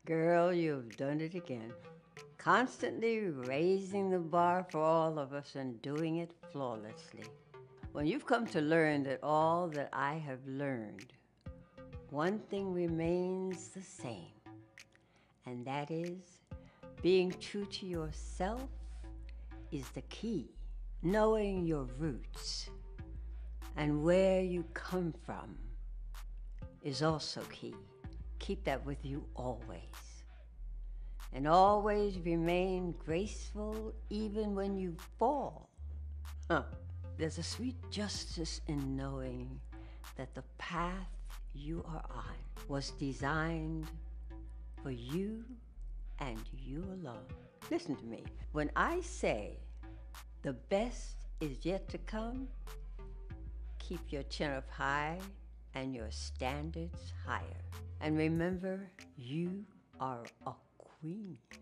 Girl, you've done it again. Constantly raising the bar for all of us and doing it flawlessly. When you've come to learn that all that I have learned, one thing remains the same, and that is being true to yourself is the key. Knowing your roots and where you come from is also key. Keep that with you always. And always remain graceful even when you fall. Huh. There's a sweet justice in knowing that the path you are on was designed for you and you alone. Listen to me. When I say the best is yet to come, keep your chin up high and your standards higher. And remember, you are a queen.